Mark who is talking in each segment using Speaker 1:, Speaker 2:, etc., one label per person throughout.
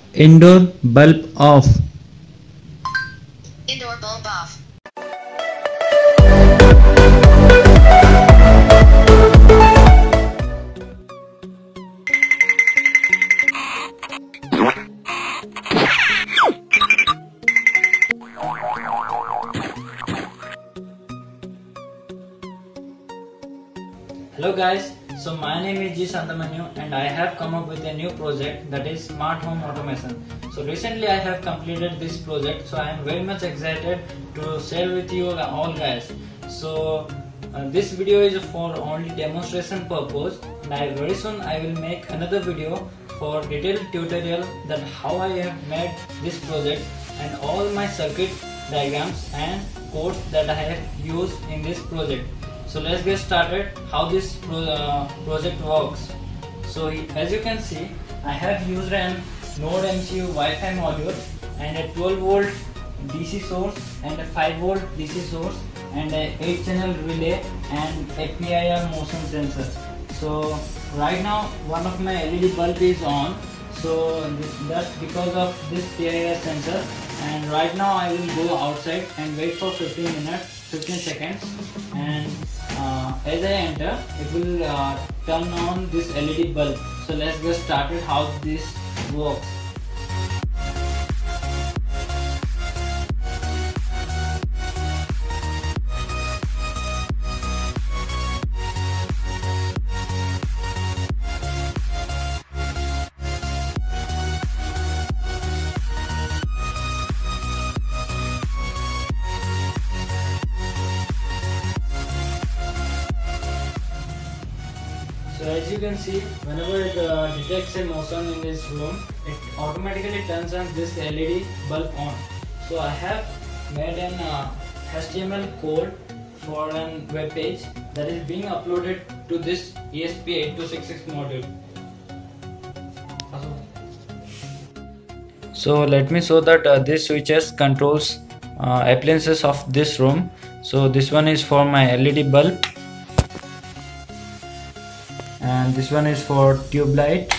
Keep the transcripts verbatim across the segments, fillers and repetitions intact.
Speaker 1: Indoor bulb off.
Speaker 2: Indoor bulb off.
Speaker 3: Hello guys, so my name is G Santamanyu and I have come up with a new project, that is smart home automation. So recently I have completed this project, so I am very much excited to share with you all guys. So uh, this video is for only demonstration purpose, and I, very soon I will make another video for detailed tutorial that how I have made this project and all my circuit diagrams and codes that I have used in this project. So let's get started how this pro uh, project works. So as you can see, I have used an Node M C U Wi-Fi module and a twelve volt D C source and a five volt D C source and a eight channel relay and a P I R motion sensor. So right now one of my L E D bulb is on, so that's because of this P I R sensor, and right now I will go outside and wait for fifteen minutes, fifteen seconds, and uh, as I enter it will uh, turn on this L E D bulb. So let's get started how this works. So as you can see, whenever it uh, detects a motion in this room, it automatically turns on this L E D bulb on. So I have made an uh, H T M L code for an web page that is being uploaded to this E S P eight two six six module. So let me show that uh, this switches controls uh, appliances of this room. So this one is for my L E D bulb, and this one is for tube light,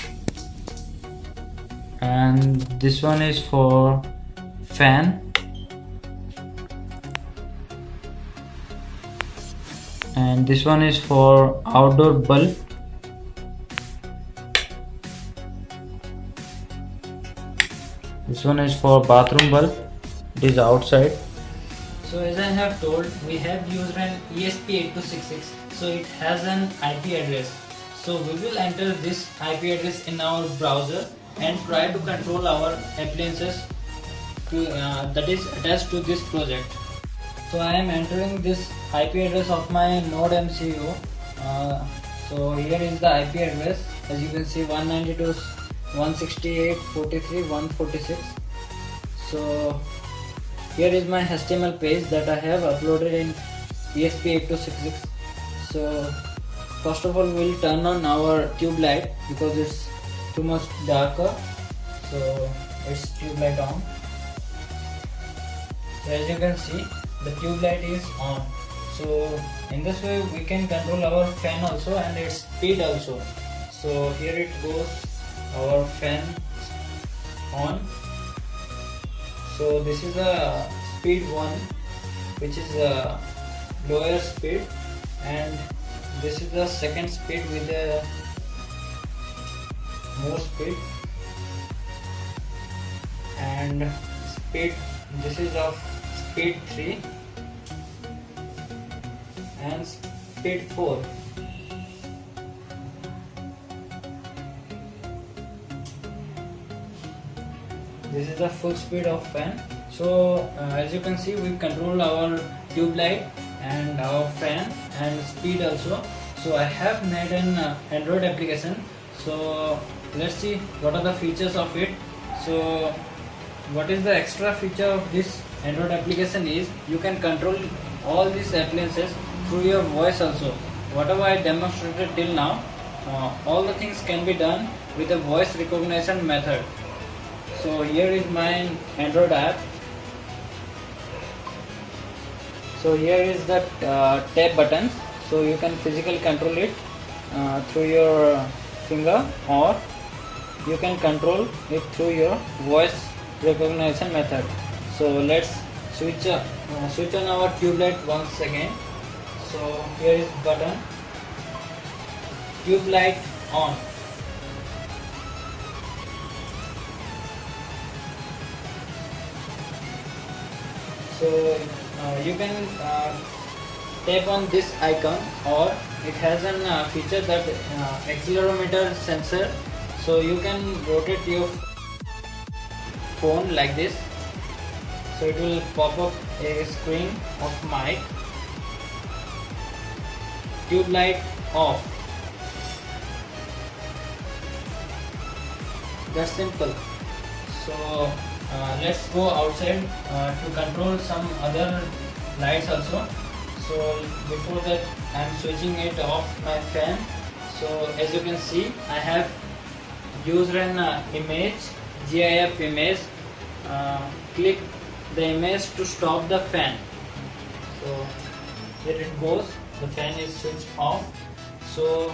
Speaker 3: and this one is for fan, and this one is for outdoor bulb, this one is for bathroom bulb, it is outside. So as I have told, we have used an E S P eight two six six, so it has an I P address. So we will enter this I P address in our browser and try to control our appliances to, uh, that is attached to this project. So I am entering this I P address of my Node M C U. Uh, so here is the I P address. As you can see, one ninety-two dot one sixty-eight dot forty-three dot one forty-six. So here is my H T M L page that I have uploaded in E S P eight two six six. So first of all, we will turn on our tube light because it's too much darker. So it's tube light on. So as you can see, the tube light is on. So in this way we can control our fan also and its speed also. So here it goes, our fan on. So this is the speed one, which is a lower speed, and this is the second speed with the more speed, and speed, this is of speed three and speed four. This is the full speed of fan. So uh, as you can see, we control our tube light and our fan and speed also. So I have made an uh, Android application. So let's see what are the features of it. So what is the extra feature of this Android application is you can control all these appliances through your voice also. Whatever I demonstrated till now, uh, all the things can be done with a voice recognition method. So here is my Android app. So here is the uh, tab buttons, so you can physically control it uh, through your finger, or you can control it through your voice recognition method. So let's switch uh, uh, switch on our tube light once again. So here is button, tube light on. So uh, you can uh, tap on this icon, or it has an uh, feature that uh, accelerometer sensor, so you can rotate your phone like this, so it will pop up a screen of mic. Tube light off. That's simple. So uh, let's go outside uh, to control some other lights also. So before that, I am switching it off my fan. So as you can see, I have used an uh, image, GIF image. Uh, click the image to stop the fan. So here it goes. The fan is switched off. So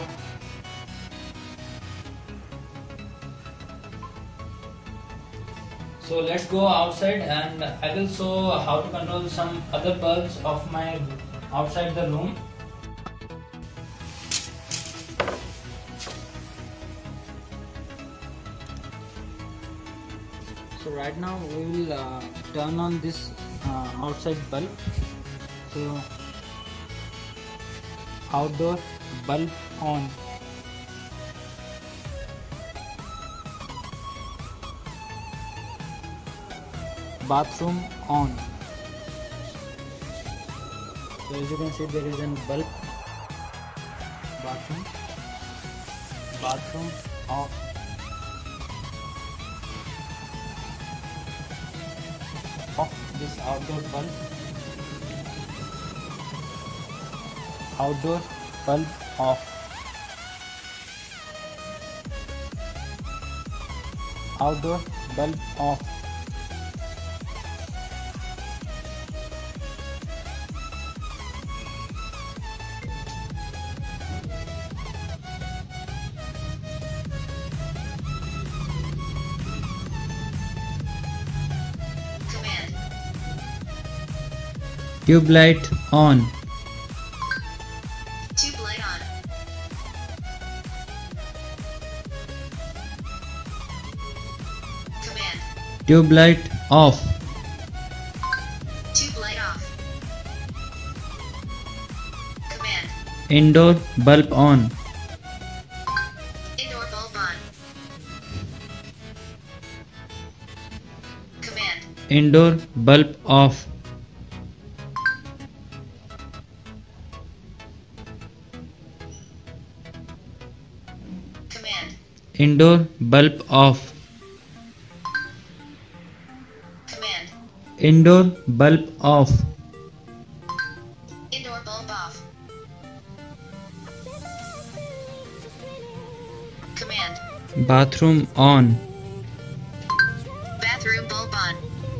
Speaker 3: So let's go outside, and I will show how to control some other bulbs of my outside the room. So right now we will uh, turn on this uh, outside bulb. So outdoor bulb on. Bathroom on. So as you can see, there is a bulb. Bathroom. Bathroom off. Off this outdoor bulb. Outdoor bulb off. Outdoor bulb off.
Speaker 1: Tube light on.
Speaker 2: Tube light on. Command.
Speaker 1: Tube light off.
Speaker 2: Tube light off. Command.
Speaker 1: Indoor bulb on.
Speaker 2: Indoor bulb on. Command.
Speaker 1: Indoor bulb off.
Speaker 2: Command.
Speaker 1: Indoor bulb off.
Speaker 2: Command.
Speaker 1: Indoor bulb off.
Speaker 2: Indoor bulb off. Command.
Speaker 1: Bathroom on.
Speaker 2: Bathroom bulb on.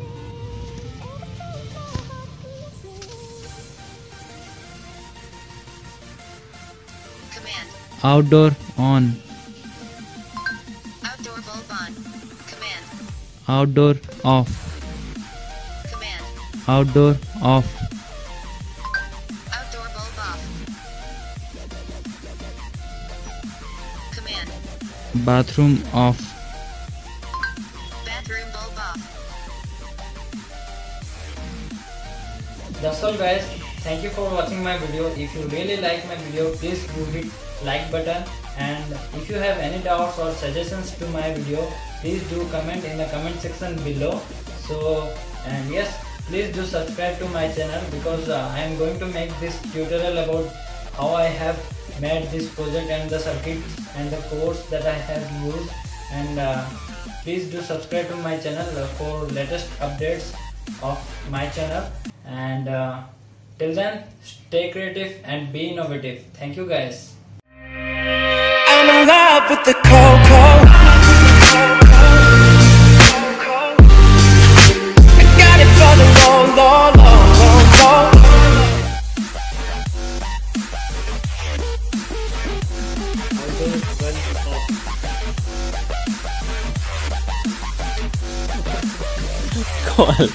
Speaker 2: Command.
Speaker 1: Outdoor on.
Speaker 2: Outdoor bulb on. Command.
Speaker 1: Outdoor off.
Speaker 2: Command.
Speaker 1: Outdoor off.
Speaker 2: Outdoor bulb off. Command.
Speaker 1: Bathroom off.
Speaker 2: Bathroom bulb off.
Speaker 3: That's all guys. Thank you for watching my video. If you really like my video, please do hit like button, and if you have any doubts or suggestions to my video, please do comment in the comment section below. So and yes, please do subscribe to my channel, because uh, I am going to make this tutorial about how I have made this project and the circuit and the codes that I have used. And uh, please do subscribe to my channel for latest updates of my channel. And uh, till then, stay creative and be innovative. Thank you guys.
Speaker 4: I'm in love with the cocoa. I got it for the low, low, low, low, low.
Speaker 3: Outdoor bulb off.
Speaker 5: call.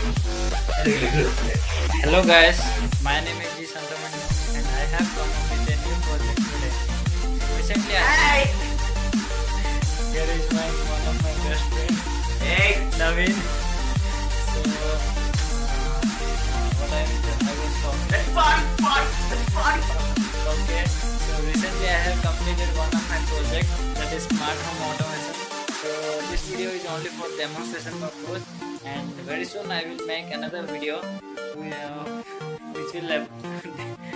Speaker 3: Hello guys, my name is G Santamani and I have come up with a new project today. Recently I here is my one of my best friends, hey Naveen. So uh, what I, I was talking. Let's party, party, let's party. Okay, so recently I have completed one of my project, that is smart home automation. So this video is only for demonstration purpose, and very soon I will make another video uh, which will have